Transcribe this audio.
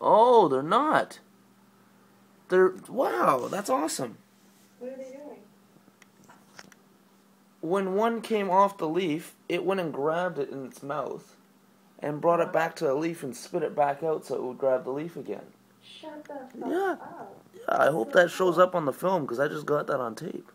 Oh, they're not. Wow, that's awesome. What are they doing? When one came off the leaf, it went and grabbed it in its mouth and brought it back to the leaf and spit it back out so it would grab the leaf again. Shut the fuck Yeah. up. Yeah, I hope that shows up on the film because I just got that on tape.